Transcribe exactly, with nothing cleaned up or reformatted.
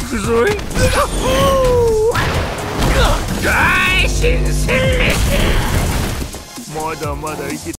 くぞい。改心せんれ。まだまだいけ